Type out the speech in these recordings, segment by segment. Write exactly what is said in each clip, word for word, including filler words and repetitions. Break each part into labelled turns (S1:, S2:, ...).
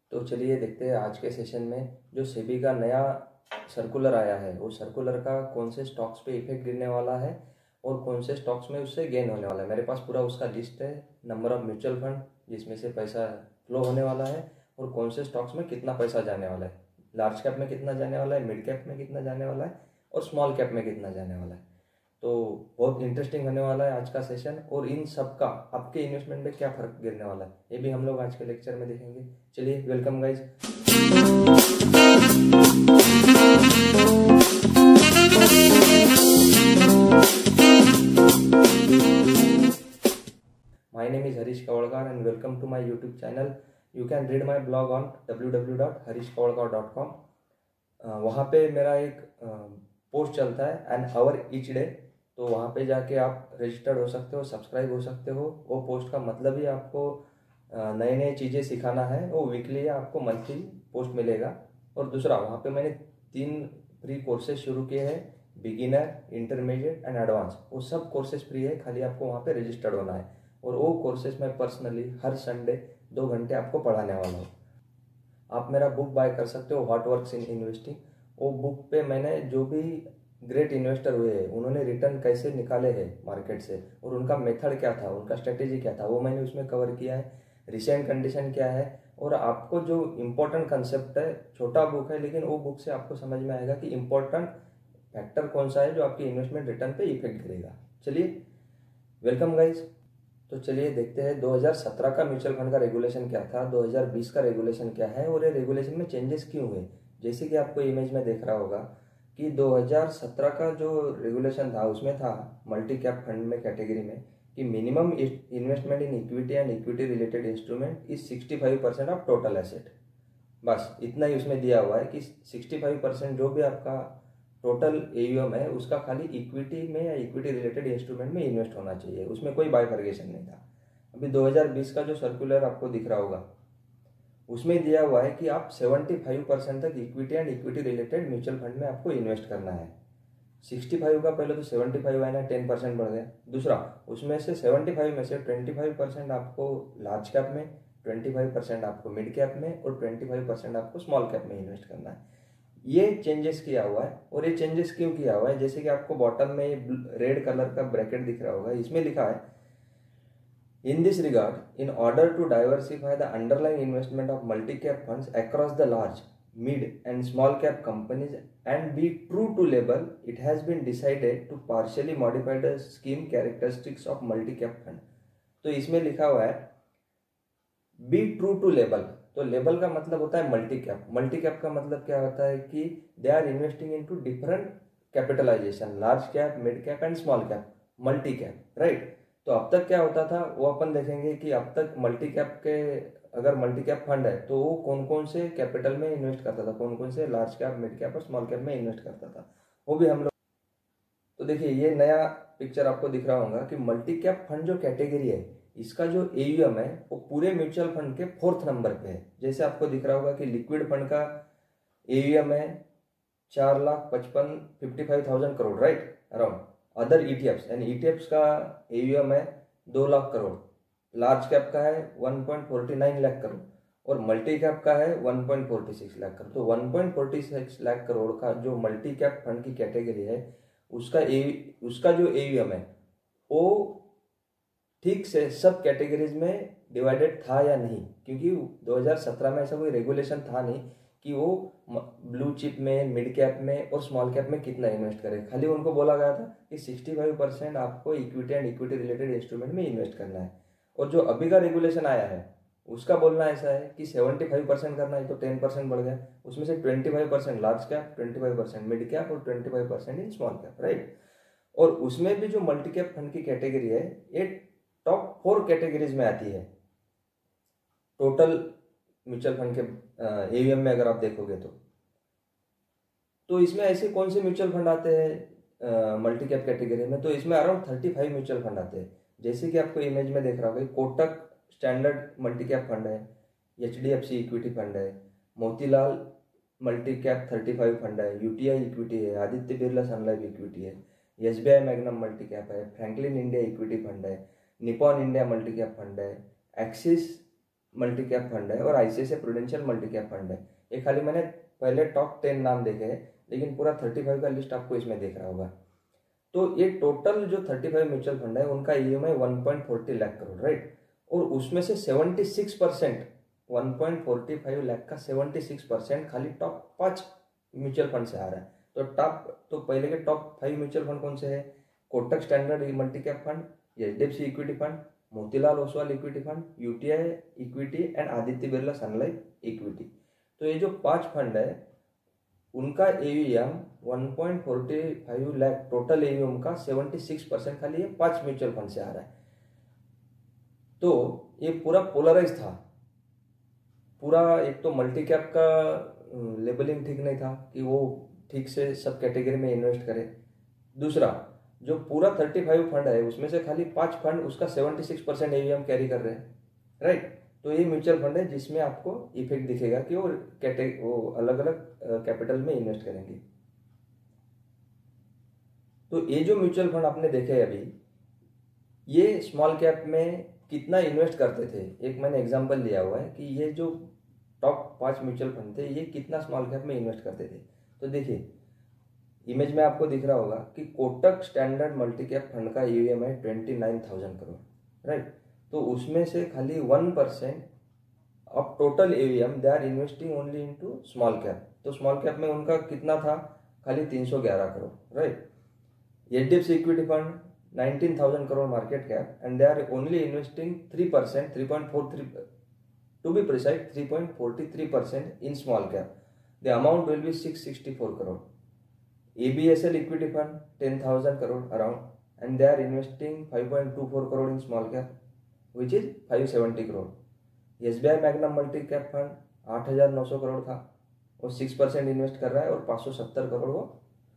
S1: तो चलिए देखते हैं आज के सेशन में जो सेबी का नया सर्कुलर आया है वो सर्कुलर का कौन से स्टॉक्स पे इफेक्ट गिरने वाला है और कौन से स्टॉक्स में उससे गेन होने वाला है। मेरे पास पूरा उसका लिस्ट है, नंबर ऑफ म्यूचुअल फंड जिसमें से पैसा फ्लो होने वाला है और कौन से स्टॉक्स में कितना पैसा जाने वाला है, लार्ज कैप में कितना जाने वाला है, मिड कैप में कितना जाने वाला है और स्मॉल कैप में कितना जाने वाला है। तो बहुत इंटरेस्टिंग होने वाला है आज का सेशन और इन सब का आपके इन्वेस्टमेंट में क्या फर्क गिरने वाला है ये भी हम लोग आज के लेक्चर में देखेंगे। चलिए welcome guys. My name is Harish Kavadkar and welcome to my YouTube channel. You can read my blog on W W W dot Harish Kavadkar dot com. वहाँ पे मेरा एक पोस्ट चलता है एन आवर ईच डे, तो वहाँ पे जाके आप रजिस्टर्ड हो सकते हो, सब्सक्राइब हो सकते हो। वो पोस्ट का मतलब ही आपको नए नए चीज़ें सिखाना है। वो वीकली या आपको मंथली पोस्ट मिलेगा। और दूसरा वहाँ पे मैंने तीन फ्री कोर्सेज शुरू किए हैं, बिगिनर, इंटरमीडिएट एंड एडवांस। वो सब कोर्सेज फ्री है, खाली आपको वहाँ पे रजिस्टर्ड होना है। और वो कोर्सेज मैं पर्सनली हर संडे दो घंटे आपको पढ़ाने वाला हूँ। आप मेरा बुक बाय कर सकते हो, व्हाट वर्क्स इन इन्वेस्टिंग। वो बुक पे मैंने जो भी ग्रेट इन्वेस्टर हुए हैं उन्होंने रिटर्न कैसे निकाले हैं मार्केट से और उनका मेथड क्या था, उनका स्ट्रेटेजी क्या था, वो मैंने उसमें कवर किया है। रिसेंट कंडीशन क्या है और आपको जो इम्पोर्टेंट कंसेप्ट है, छोटा बुक है लेकिन वो बुक से आपको समझ में आएगा कि इम्पोर्टेंट फैक्टर कौन सा है जो आपकी इन्वेस्टमेंट रिटर्न पे इफेक्ट करेगा। चलिए वेलकम गाइज। तो चलिए देखते हैं दो हज़ार सत्रह का म्यूचुअल फंड का रेगुलेशन क्या था, दो हज़ार बीस का रेगुलेशन क्या है और ये रेगुलेशन में चेंजेस क्यों हुए। जैसे कि आपको इमेज में देख रहा होगा कि दो हज़ार सत्रह का जो रेगुलेशन था उसमें था मल्टी कैप फंड में कैटेगरी में कि minimum investment in equity and equity related instrument is sixty five percent of total asset. बस इतना ही उसमें दिया हुआ है कि सिक्सटी फाइव परसेंट जो भी आपका टोटल एयूएम है उसका खाली इक्विटी में या इक्विटी रिलेटेड इंस्ट्रूमेंट में इन्वेस्ट होना चाहिए, उसमें कोई बाइफर्केशन नहीं था। अभी दो हज़ार बीस का जो सर्कुलर आपको दिख रहा होगा उसमें दिया हुआ है कि आप पचहत्तर परसेंट तक equity and equity related mutual fund में आपको इन्वेस्ट करना है। पैंसठ का पहले तो पचहत्तर है ना, टेन परसेंट बढ़ गया। दूसरा उसमें से पचहत्तर में से पच्चीस परसेंट आपको लार्ज कैप में, पच्चीस परसेंट आपको मिड कैप में और पच्चीस परसेंट आपको स्मॉल कैप में इन्वेस्ट करना है। ये चेंजेस किया हुआ है। और ये चेंजेस क्यों किया हुआ है, जैसे कि आपको बॉटम में रेड कलर का ब्रैकेट दिख रहा होगा, इसमें लिखा है In this regard, in order to diversify the underlying investment of multi-cap funds across the large, mid and small cap companies and be true to label, it has been decided to partially modify the scheme characteristics of multi-cap fund. तो इसमें लिखा हुआ है be true to label। तो label का मतलब होता है मल्टी कैप। मल्टी कैप का मतलब क्या होता है कि they are investing into different capitalization, large cap, mid cap and small cap, multi cap, right. तो अब तक क्या होता था वो अपन देखेंगे कि अब तक मल्टी कैप के अगर मल्टी कैप फंड है तो वो कौन कौन से कैपिटल में इन्वेस्ट करता था, कौन कौन से लार्ज कैप, मिड कैप और स्मॉल कैप में इन्वेस्ट करता था, वो भी हम लोग। तो देखिए ये नया पिक्चर आपको दिख रहा होगा कि मल्टी कैप फंड जो कैटेगरी है इसका जो एयूएम है वो पूरे म्यूचुअल फंड के फोर्थ नंबर पे है। जैसे आपको दिख रहा होगा कि लिक्विड फंड का एयूएम है चार लाख पचपन fifty five thousand crore, right, around. Other ETFs यानी ईटीएफ्स का एयूएम है दो लाख करोड़, लार्ज कैप का है one point four nine lakh crore और मल्टी कैप का है one point four six lakh crore. तो one point four six lakh crore का जो मल्टी कैप फंड की कैटेगरी है उसका ए, उसका जो एयूएम है वो ठीक से सब कैटेगरीज में डिवाइडेड था या नहीं, क्योंकि दो हज़ार सत्रह में ऐसा कोई रेगुलेशन था नहीं कि वो ब्लू चिप में, मिड कैप में और स्मॉल कैप में कितना इन्वेस्ट करें। खाली उनको बोला गया था कि पैंसठ परसेंट आपको equity and equity related instrument में इन्वेस्ट करना है। और जो अभी का रेगुलेशन आया है उसका बोलना ऐसा है कि पचहत्तर परसेंट करना है, तो टेन परसेंट बढ़ गया। उसमें से पच्चीस परसेंट लार्ज कैप, पच्चीस परसेंट मिड कैप और पच्चीस percent in small cap, right. और उसमें भी जो मल्टी कैप फंड की कैटेगरी है ये टॉप फोर कैटेगरीज में आती है टोटल म्यूचुअल फंड के एयूएम में अगर आप देखोगे तो। तो इसमें ऐसे कौन से म्यूचुअल फंड आते हैं मल्टी कैप कैटेगरी में, तो इसमें अराउंड पैंतीस म्यूचुअल फंड आते हैं। जैसे कि आपको इमेज में देख रहा होगा Kotak Standard multi cap fund है, एचडीएफसी इक्विटी फंड है, मोतीलाल मल्टी कैप पैंतीस फंड है, यूटीआई इक्विटी है, Aditya Birla Sun Life equity है, एसबीआई मैग्नम मल्टी कैप है, फ्रैंकलिन इंडिया इक्विटी फंड है, Nippon India multi cap fund है, एक्सिस मल्टी कैप फंड है और ICICI Prudential multi cap fund है। ये खाली मैंने पहले टॉप टेन नाम देखे हैं, लेकिन पूरा थर्टी फाइव का लिस्ट आपको इसमें देख रहा होगा। तो ये टोटल जो थर्टी फाइव म्यूचुअल फंड है उनका EMI one point forty lakh crore, right. और उसमें से seventy six percent one point forty five lakh का सेवेंटी सिक्स परसेंट खाली टॉप पाँच म्यूचुअल फंड से आ रहा है। तो टॉप तो पहले के टॉप फाइव म्यूचुअल फंड कौन से है? Kotak Standard multi cap fund, HDFC equity fund, Motilal Oswal equity fund, UTI equity and Aditya Birla Sun Life equity. तो ये जो पांच फंड है उनका AUM one point forty five lakh, total AUM का सेवेंटी सिक्स परसेंट खाली ये पांच म्यूचुअल फंड से आ रहा है। तो ये पूरा पोलराइज था पूरा। एक तो मल्टी कैप का लेबलिंग ठीक नहीं था कि वो ठीक से सब कैटेगरी में इन्वेस्ट करे। दूसरा, जो पूरा थर्टी फाइव फंड है उसमें से खाली पांच फंड उसका seventy six percent AUM carry कर रहे हैं, राइट। तो ये म्यूचुअल फंड है जिसमें आपको इफेक्ट दिखेगा कि वो कैटे वो अलग अलग कैपिटल में इन्वेस्ट करेंगे। तो ये जो म्यूचुअल फंड आपने देखे अभी, ये स्मॉल कैप में कितना इन्वेस्ट करते थे, एक मैंने एग्जांपल लिया हुआ है कि ये जो टॉप पांच म्यूचुअल फंड थे ये कितना स्मॉल कैप में इन्वेस्ट करते थे। तो देखिए इमेज में आपको दिख रहा होगा कि Kotak Standard multi cap fund का ईवीएम है twenty nine thousand crore, right. तो उसमें से खाली one percent of total AVM they are investing only into small cap. तो स्मॉल कैप में उनका कितना था? खाली तीन सौ ग्यारह crore, right. HDFC equity fund nineteen thousand crore market cap and they are only investing three percent three point four three to be precise three point forty three percent in small cap. The amount will be six sixty four crore. ABSL equity fund ten thousand crore around and they are investing five point two four crore in small cap which is five seventy crore. SBI Magnum multi cap fund आठ हजार नौ सौ करोड़ था और six percent invest कर रहा है और पाँच सौ सत्तर करोड़ वो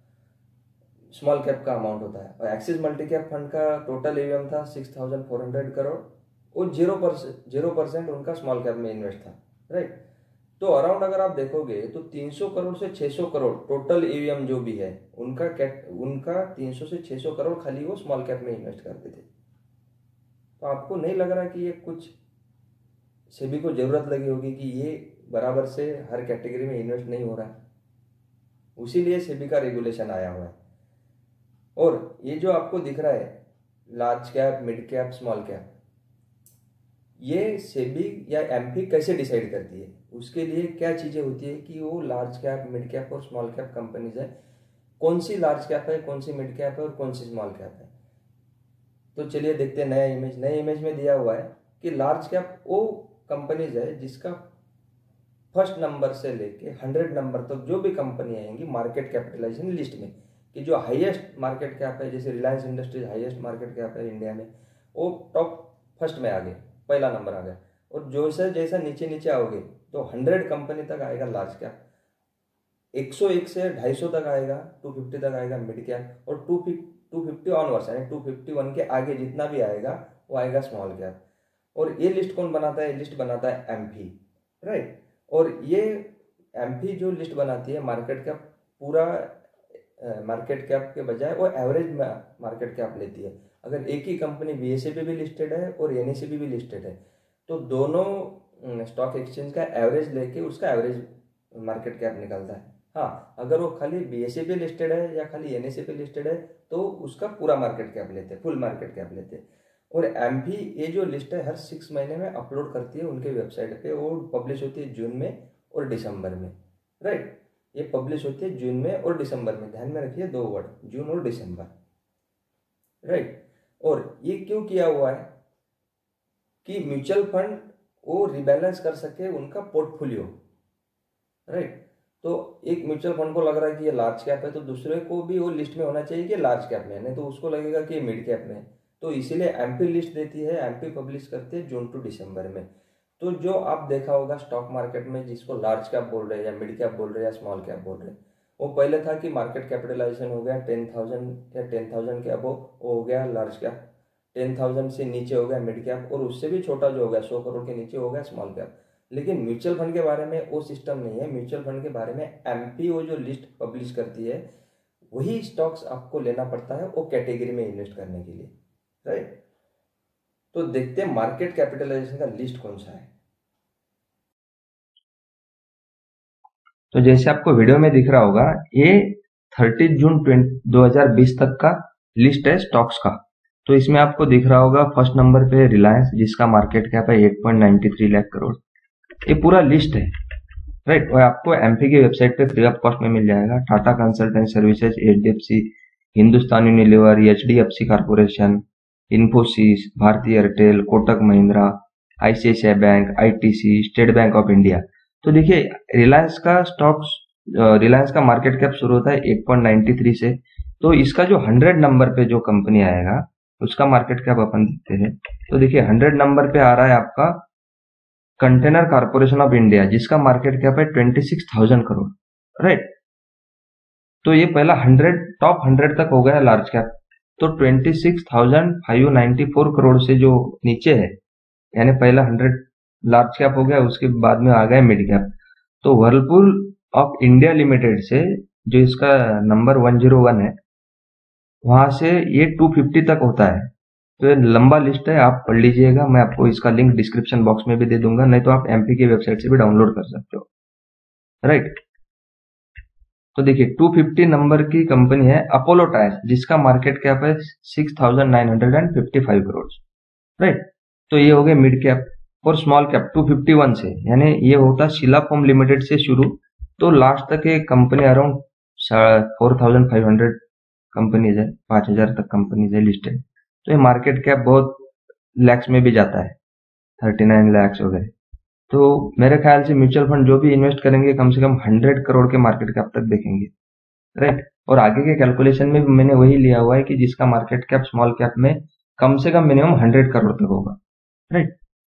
S1: स्मॉल कैप का अमाउंट होता है। और एक्सिस मल्टी कैप फंड का टोटल एवीएम था six thousand four hundred crore और जीरो परसेंट जीरो परसेंट उनका स्मॉल कैप में इन्वेस्ट था, राइट। तो अराउंड अगर आप देखोगे तो तीन सौ करोड़ से छह सौ करोड़ टोटल एवीएम जो भी है उनका कैप उनका तीन सौ से छह सौ करोड़ खाली वो स्मॉल कैप में इन्वेस्ट करते थे। तो आपको नहीं लग रहा कि ये कुछ सेबी को जरूरत लगी होगी कि ये बराबर से हर कैटेगरी में इन्वेस्ट नहीं हो रहा है, उसीलिए सेबी का रेगुलेशन आया हुआ है। और ये जो आपको दिख रहा है large cap, mid cap, small cap, ये सेबी या एमपी कैसे डिसाइड करती है? उसके लिए क्या चीजें होती है कि वो लार्ज कैप, मिड कैप और स्मॉल कैप कंपनीज है, कौन सी लार्ज कैप है, कौन सी मिड कैप है और कौन सी स्मॉल कैप है। तो चलिए देखते हैं नया इमेज। नए इमेज में दिया हुआ है कि लार्ज कैप वो कंपनीज है जिसका फर्स्ट नंबर से लेके हंड्रेड नंबर तक जो भी कंपनी आएंगी मार्केट कैपिटलाइजेशन लिस्ट में, कि जो हाईएस्ट मार्केट कैप है, जैसे Reliance Industries highest market cap है इंडिया में, वो टॉप फर्स्ट में आ गए, पहला नंबर आ गया। और जो से जैसा नीचे नीचे आओगे तो हंड्रेड कंपनी तक आएगा लार्ज कैप, एक सौ एक से ढाई सौ तक आएगा, टू फिफ्टी तक आएगा मिड कैप, और टू टू फिफ्टी ऑनवर्ड्स यानी टू फिफ्टी वन के आगे जितना भी आएगा वो आएगा स्मॉल कैप। और ये लिस्ट कौन बनाता है? लिस्ट बनाता है एमपी, राइट। और ये एमपी जो लिस्ट बनाती है मार्केट कैप, पूरा मार्केट कैप के बजाय वो एवरेज मार्केट कैप लेती है। अगर एक ही कंपनी बीएसई पे भी लिस्टेड है और एनएसई पे भी लिस्टेड है तो दोनों स्टॉक एक्सचेंज का एवरेज लेके उसका एवरेज मार्केट कैप निकलता है। हाँ, अगर वो खाली बीएसई पे लिस्टेड है या खाली एनएसई पे लिस्टेड है तो उसका पूरा मार्केट कैप लेते हैं, फुल मार्केट कैप लेते हैं। और एमपी ये जो लिस्ट है हर सिक्स महीने में अपलोड करती है उनके वेबसाइट पे, वो पब्लिश होती है जून में और दिसंबर में, राइट। ये पब्लिश होती है जून में और दिसंबर में, ध्यान में रखिए दो वर्ड, जून और दिसंबर, राइट। और ये क्यों किया हुआ है कि म्यूचुअल फंड वो रिबैलेंस कर सके उनका पोर्टफोलियो, राइट। तो एक म्यूचुअल फंड को लग रहा है कि ये लार्ज कैप है तो दूसरे को भी वो लिस्ट में होना चाहिए कि लार्ज कैप में, नहीं तो उसको लगेगा कि ये मिड कैप में। तो इसीलिए एमपी लिस्ट देती है, एमपी पब्लिश करती है जून टू दिसंबर में। तो जो आप देखा होगा स्टॉक मार्केट में जिसको लार्ज कैप बोल रहे हैं या मिड कैप बोल रहे हैं या स्मॉल कैप बोल रहे हैं, वो पहले था कि मार्केट कैपिटलाइजेशन हो गया टेन थाउजेंड या टेन थाउजेंड के अबो वो हो गया लार्ज कैप, टेन थाउजेंड से नीचे हो गया मिड कैप, और उससे भी छोटा जो हो गया सौ करोड़ के नीचे हो गया स्मॉल कैप। लेकिन म्यूचुअल फंड के बारे में वो सिस्टम नहीं है। म्यूचुअल फंड के बारे में एमपी वो जो लिस्ट पब्लिश करती है वही स्टॉक्स आपको लेना पड़ता है वो कैटेगरी में इन्वेस्ट करने के लिए, राइट। तो देखते हैं मार्केट कैपिटलाइजेशन का लिस्ट कौन सा है। तो जैसे आपको वीडियो में दिख रहा होगा, ये तीस जून दो हज़ार बीस तक का लिस्ट है स्टॉक्स का। तो इसमें आपको दिख रहा होगा फर्स्ट नंबर पे रिलायंस, जिसका मार्केट कैप है आठ पॉइंट नौ तीन लाख करोड़। ये पूरा लिस्ट है, राइट। और आपको एमपी की वेबसाइट पे फ्री ऑफ कॉस्ट में मिल जाएगा। Tata Consultant Services, HDFC, Hindustan Unilever, HDFC Corporation, Infosys, Bharti Airtel, Kotak Mahindra, ICICI Bank, ITC, State Bank of India. तो देखिए रिलायंस का स्टॉक्स, रिलायंस का मार्केट कैप शुरू होता है आठ पॉइंट नौ तीन से। तो इसका जो हंड्रेड नंबर पे जो कंपनी आएगा उसका मार्केट कैप अपन देखते हैं। तो देखिए हंड्रेड नंबर पे आ रहा है आपका कंटेनर कॉर्पोरेशन ऑफ इंडिया, जिसका मार्केट कैप है twenty six thousand crore, right. तो ये पहला हंड्रेड, टॉप हंड्रेड तक हो गया लार्ज कैप। तो twenty six thousand five ninety four crore से जो नीचे है, यानी पहला हंड्रेड लार्ज कैप हो गया, उसके बाद में आ गया मिड कैप। तो व्हर्लपूल ऑफ इंडिया लिमिटेड से, जो इसका नंबर वन जीरो वन है, वहां से ये टू फिफ्टी तक होता है। तो ये लंबा लिस्ट है, आप पढ़ लीजिएगा। मैं आपको इसका लिंक डिस्क्रिप्शन बॉक्स में भी दे दूंगा, नहीं तो आप एमपी की वेबसाइट से भी डाउनलोड कर सकते हो, राइट। तो देखिए टू फिफ्टी नंबर की कंपनी है अपोलो टायर्स, जिसका मार्केट कैप है six thousand nine hundred fifty five crore, right. तो ये हो गए मिड कैप। और small cap two fifty one से, यानी ये होता शीला फोम लिमिटेड से शुरू, तो लास्ट तक ये company around four thousand five hundred companies है, पांच हजार तक कंपनीज है लिस्टेड। तो ये मार्केट कैप बहुत लैक्स में भी जाता है, थर्टी नाइन लैक्स वगैरह। तो मेरे ख्याल से म्यूचुअल फंड जो भी इन्वेस्ट करेंगे कम से कम हंड्रेड करोड़ के मार्केट कैप तक देखेंगे, राइट। और आगे के कैलकुलेशन में भी मैंने वही लिया हुआ है कि जिसका मार्केट कैप स्मॉल कैप में कम से कम मिनिमम हंड्रेड करोड़ तक होगा, राइट।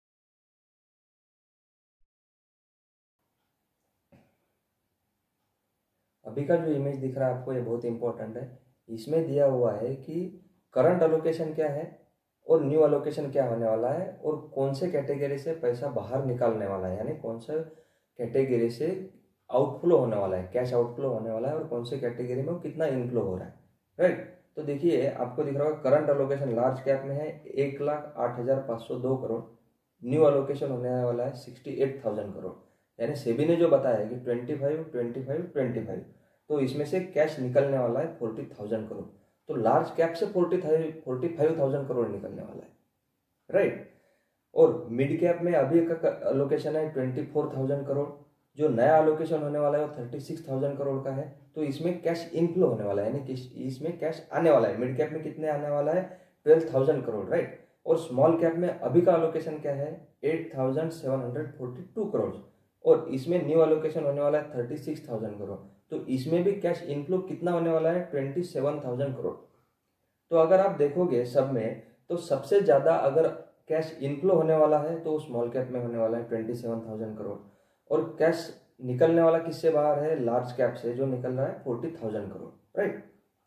S1: अभी का जो इमेज दिख रहा है आपको, ये बहुत इंपॉर्टेंट है। इसमें दिया हुआ है कि करंट अलोकेशन क्या है और न्यू अलोकेशन क्या होने वाला है, और कौन से कैटेगरी से पैसा बाहर निकालने वाला है, यानी कौन से कैटेगरी से आउटफ्लो होने वाला है, कैश आउटफ्लो होने वाला है, और कौन से कैटेगरी में कितना इनफ्लो हो रहा है, राइट। तो देखिए आपको दिख रहा होगा करंट अलोकेशन लार्ज कैप में है एक लाख आठ हजार पाँच सौ दो करोड़, न्यू अलोकेशन होने वाला है सिक्सटी एट थाउजेंड करोड़। यानी सेबी ने जो बताया है कि twenty five twenty five twenty five, तो इसमें से कैश निकलने वाला है फोर्टी थाउजेंड करोड़। तो लार्ज कैप से forty forty five thousand crore निकलने वाला है, राइट। और मिड कैप में अभी का अलोकेशन है ट्वेंटी फोर थाउजेंड करोड़, जो नया अलोकेशन होने वाला है वो थर्टी सिक्स थाउजेंड करोड़ का है। तो इसमें कैश इनफ्लो होने वाला है, यानी कि इसमें कैश आने वाला है। मिड कैप में कितने आने वाला है, ट्वेल्व थाउजेंड करोड़, राइट। और स्मॉल कैप में अभी का अलोकेशन क्या है, eight thousand seven hundred forty two crore, और इसमें न्यू अलोकेशन होने वाला है थर्टी सिक्स थाउजेंड करोड़। तो इसमें भी कैश इनफ्लो कितना होने वाला है, ट्वेंटी सेवन थाउजेंड करोड़। तो अगर आप देखोगे सब में, तो सबसे ज्यादा अगर कैश इनफ्लो होने वाला है तो स्मॉल कैप में होने वाला है ट्वेंटी सेवन थाउजेंड करोड़, और कैश निकलने वाला किससे बाहर है, लार्ज कैप से, जो निकल रहा है फोर्टी थाउजेंड करोड़, राइट।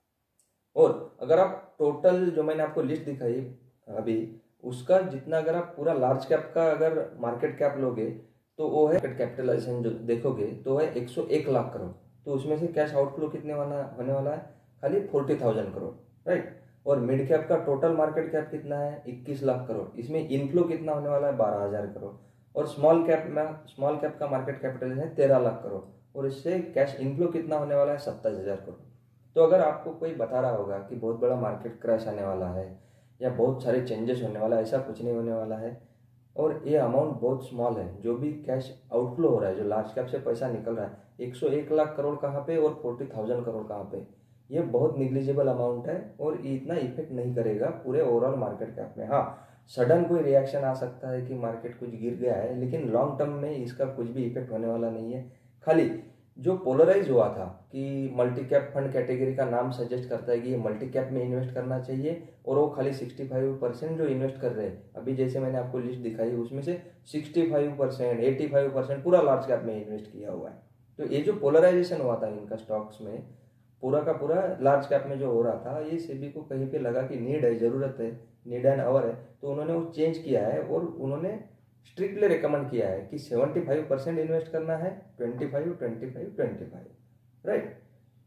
S1: और अगर आप टोटल जो मैंने आपको लिस्ट दिखाई अभी, उसका जितना अगर आप पूरा लार्ज कैप का अगर मार्केट कैप लोगे, तो वो है कैपिटलाइजेशन जो देखोगे तो है एक सौ एक लाख करोड़। तो उसमें से कैश आउटफ्लो कितने वाला होने वाला है, खाली फोर्टी थाउजेंड करोड़, राइट। और मिड कैप का टोटल मार्केट कैप कितना है, इक्कीस लाख करोड़, इसमें इनफ्लो कितना होने वाला है, बारह हजार करोड़। और स्मॉल कैप में, स्मॉल कैप का मार्केट कैपिटल है तेरह लाख करोड़, और इससे कैश इनफ्लो कितना होने वाला है, सत्ताईस हजार करोड़। तो अगर आपको कोई बता रहा होगा कि बहुत बड़ा मार्केट क्रैश आने वाला है या बहुत सारे चेंजेस होने वाला है, ऐसा कुछ नहीं होने वाला है। और ये अमाउंट बहुत स्मॉल है, जो भी कैश आउटफ्लो हो रहा है, जो लार्ज कैप से पैसा निकल रहा है, एक सौ एक लाख करोड़ कहाँ पे और फोर्टी थाउजेंड करोड़ कहाँ पे, ये बहुत निग्लिजिबल अमाउंट है, और ये इतना इफेक्ट नहीं करेगा पूरे ओवरऑल मार्केट कैप में। हाँ, सडन कोई रिएक्शन आ सकता है कि मार्केट कुछ गिर गया है, लेकिन लॉन्ग टर्म में इसका कुछ भी इफेक्ट होने वाला नहीं है। खाली जो पोलराइज हुआ था कि मल्टी कैप फंड कैटेगरी का नाम सजेस्ट करता है कि ये मल्टी कैप में इन्वेस्ट करना चाहिए, और वो खाली सिक्सटी फाइव परसेंट जो इन्वेस्ट कर रहे हैं, अभी जैसे मैंने आपको लिस्ट दिखाई उसमें से sixty five percent eighty five percent पूरा लार्ज कैप में इन्वेस्ट किया हुआ है। तो ये जो पोलराइजेशन हुआ था इनका स्टॉक्स में, पूरा का पूरा लार्ज कैप में जो हो रहा था, ये सेबी को कहीं पे लगा कि नीड है, जरूरत है, नीड एंड आवर है, तो उन्होंने वो चेंज किया है, और उन्होंने स्ट्रिक्टली रिकमेंड किया है कि सेवेंटी फाइव परसेंट इन्वेस्ट करना है, twenty five twenty five twenty five, right.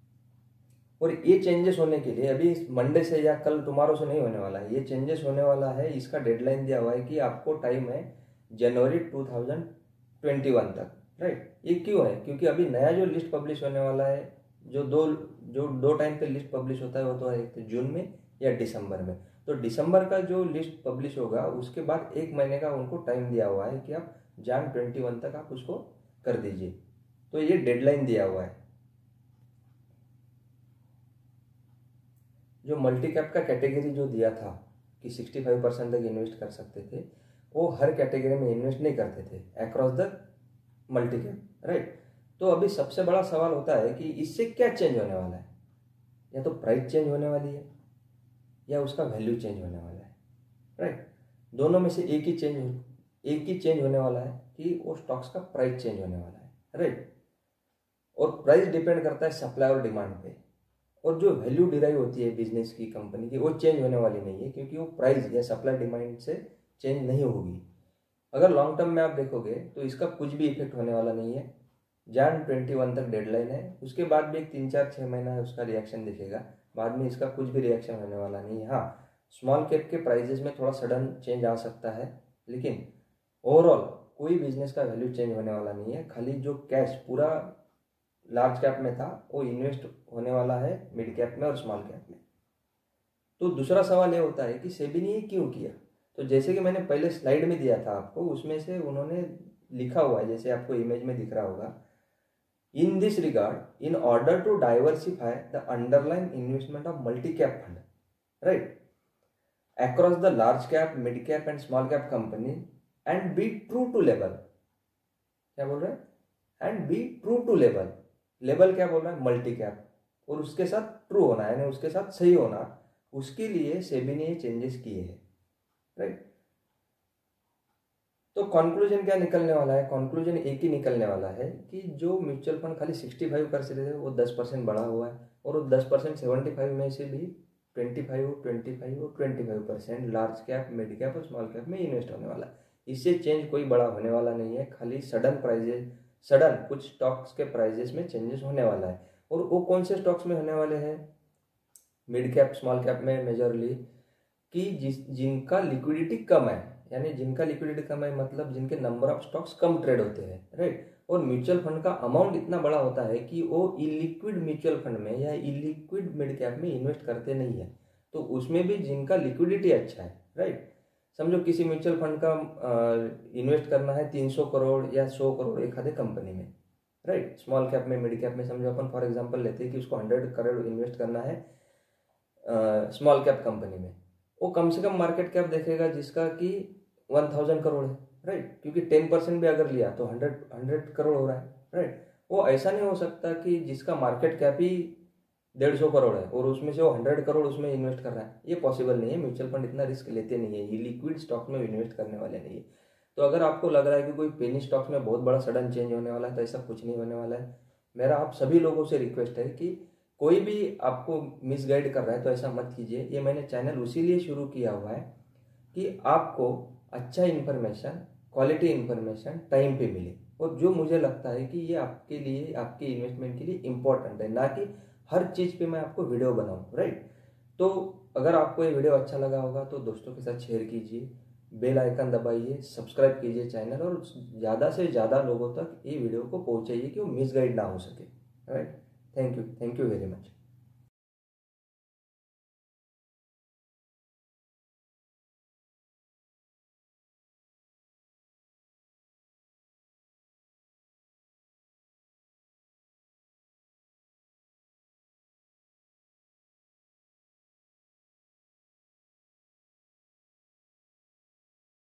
S1: और ये चेंजेस होने के लिए अभी मंडे से या कल टुमारो से नहीं होने वाला है, ये चेंजेस होने वाला है, इसका डेडलाइन दिया हुआ है कि आपको टाइम है January two thousand twenty one तक, राइट। ये क्यों है? क्योंकि अभी नया जो लिस्ट पब्लिश होने वाला है, जो दो जो दो टाइम पे लिस्ट पब्लिश होता है, वो तो है एक तो जून में या दिसंबर में। तो दिसंबर का जो लिस्ट पब्लिश होगा उसके बाद एक महीने का उनको टाइम दिया हुआ है कि आप जैन ट्वेंटी वन तक आप उसको कर दीजिए। तो ये डेडलाइन दिया हुआ है। जो मल्टी कैप का कैटेगरी जो दिया था कि सिक्सटी फाइव परसेंट तक इन्वेस्ट कर सकते थे, वो हर कैटेगरी में इन्वेस्ट नहीं करते थे across the multi cap, right. तो अभी सबसे बड़ा सवाल होता है कि इससे क्या चेंज होने वाला है? या तो प्राइस चेंज होने वाली है या उसका वैल्यू चेंज होने वाला है, राइट। दोनों में से एक ही चेंज एक ही चेंज होने वाला है कि वो स्टॉक्स का प्राइस चेंज होने वाला है, राइट। और प्राइस डिपेंड करता है सप्लाई और डिमांड पे, और जो वैल्यू डिराइव होती है बिजनेस की, कंपनी की, वो चेंज होने वाली नहीं है, क्योंकि वो प्राइस या सप्लाई डिमांड से चेंज नहीं होगी। अगर लॉन्ग टर्म में आप देखोगे तो इसका कुछ भी इफेक्ट होने वाला नहीं है। जैन ट्वेंटी वन तक डेडलाइन है, उसके बाद भी एक तीन चार छः महीना उसका रिएक्शन दिखेगा, बाद में इसका कुछ भी रिएक्शन होने वाला नहीं है। हाँ, स्मॉल कैप के प्राइजेस में थोड़ा सडन चेंज आ सकता है, लेकिन ओवरऑल कोई बिजनेस का वैल्यू चेंज होने वाला नहीं है। खाली जो कैश पूरा लार्ज कैप में था वो इन्वेस्ट होने वाला है मिड कैप में और स्मॉल कैप में। तो दूसरा सवाल ये होता है कि सेबी ने ये क्यों किया? तो जैसे कि मैंने पहले स्लाइड में दिया था आपको, उसमें से उन्होंने लिखा हुआ है, जैसे आपको इमेज में दिख रहा होगा, in this regard in order to diversify the underline investment of multi cap fund, right, across the large cap, mid cap and small cap company and be true to level। क्या बोल रहे हैं? and be true to level। Level क्या बोल रहा है? Multi cap, और उसके साथ ट्रू होना है, यानी उसके साथ सही होना, उसके लिए सेबी ने ये चेंजेस किए हैं, राइट। तो कंक्लूजन क्या निकलने वाला है? कंक्लूजन एक ही निकलने वाला है कि जो म्यूचुअल फंड खाली सिक्सटी फाइव परसेंट है वो दस परसेंट बढ़ा हुआ है, और वो दस परसेंट सेवेंटी फाइव में से भी ट्वेंटी फाइव ट्वेंटी फाइव और twenty five percent large cap, mid cap और स्मॉल कैप में इन्वेस्ट होने वाला है। इससे चेंज कोई बड़ा होने वाला नहीं है, खाली सडन प्राइजेस सडन कुछ स्टॉक्स के प्राइजेस में चेंजेस होने वाला है। और वो कौन से स्टॉक्स में होने वाले हैं? मिड कैप स्मॉल कैप में मेजरली, कि जिस जिनका लिक्विडिटी कम है, यानी जिनका लिक्विडिटी कम है मतलब जिनके नंबर ऑफ स्टॉक्स कम ट्रेड होते हैं, राइट। और म्यूचुअल फंड का अमाउंट इतना बड़ा होता है कि वो इलिक्विड म्यूचुअल फंड में या इलिक्विड मिड कैप में इन्वेस्ट करते नहीं है, तो उसमें भी जिनका लिक्विडिटी अच्छा है, राइट। समझो किसी म्यूचुअल फंड का इन्वेस्ट करना है तीन सौ करोड़ या सौ करोड़ एक आधे कंपनी में, राइट। स्मॉल कैप में, मिड कैप में, समझो अपन फॉर एग्जांपल लेते हैं कि उसको हंड्रेड करोड़ इन्वेस्ट करना है स्मॉल कैप कंपनी में, वो कम से कम मार्केट कैप देखेगा जिसका कि वन थाउजेंड करोड़ है, राइट, क्योंकि टेन परसेंट भी अगर लिया तो हंड्रेड हंड्रेड करोड़ हो रहा है, राइट। वो ऐसा नहीं हो सकता कि जिसका मार्केट कैप ही डेढ़ सौ करोड़ है और उसमें से वो हंड्रेड करोड़ उसमें इन्वेस्ट कर रहा है, ये पॉसिबल नहीं है। म्यूचुअल फंड इतना रिस्क लेते नहीं है, ये लिक्विड स्टॉक में इन्वेस्ट करने वाले नहीं है। तो अगर आपको लग रहा है कि कोई पेनी स्टॉक्स में बहुत बड़ा सडन चेंज होने वाला है, तो ऐसा कुछ नहीं होने वाला है। मेरा आप सभी लोगों से रिक्वेस्ट है कि कोई भी आपको मिसगाइड कर रहा है तो ऐसा मत कीजिए। ये मैंने चैनल उसी लिए शुरू किया हुआ है कि आपको अच्छा इन्फॉर्मेशन, क्वालिटी इन्फॉर्मेशन टाइम पे मिले, और जो मुझे लगता है कि ये आपके लिए, आपके इन्वेस्टमेंट के लिए इम्पोर्टेंट है, ना कि हर चीज़ पे मैं आपको वीडियो बनाऊँ, राइट। तो अगर आपको ये वीडियो अच्छा लगा होगा तो दोस्तों के साथ शेयर कीजिए, बेल आइकन दबाइए, सब्सक्राइब कीजिए चैनल, और ज़्यादा से ज़्यादा लोगों तक ये वीडियो को पहुँचाइए कि वो मिसगाइड ना हो सके, right. Thank you, thank you very much.